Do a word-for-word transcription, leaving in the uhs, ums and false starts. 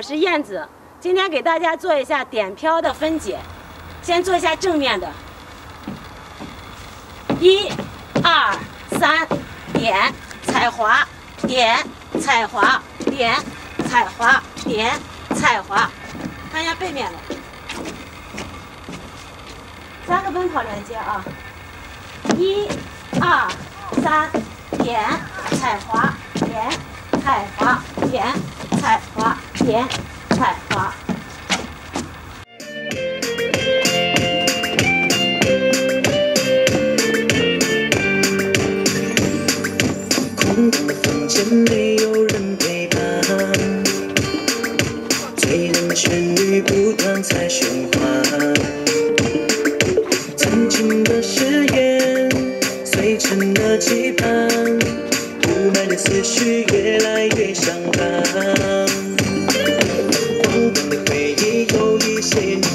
是燕子，今天给大家做一下点飘的分解。先做一下正面的，一、二、三，点，踩滑，点，踩滑，点，踩滑，点，踩滑。看一下背面的，三个奔跑连接啊，一、二、三，点，踩滑，点，踩滑，点，踩滑，点，踩滑。 空荡的房间没有人陪伴，醉人的旋律不断在循环，曾经的誓言碎成了期盼，雾霾的思绪越来越相伴，荒唐的回忆有一些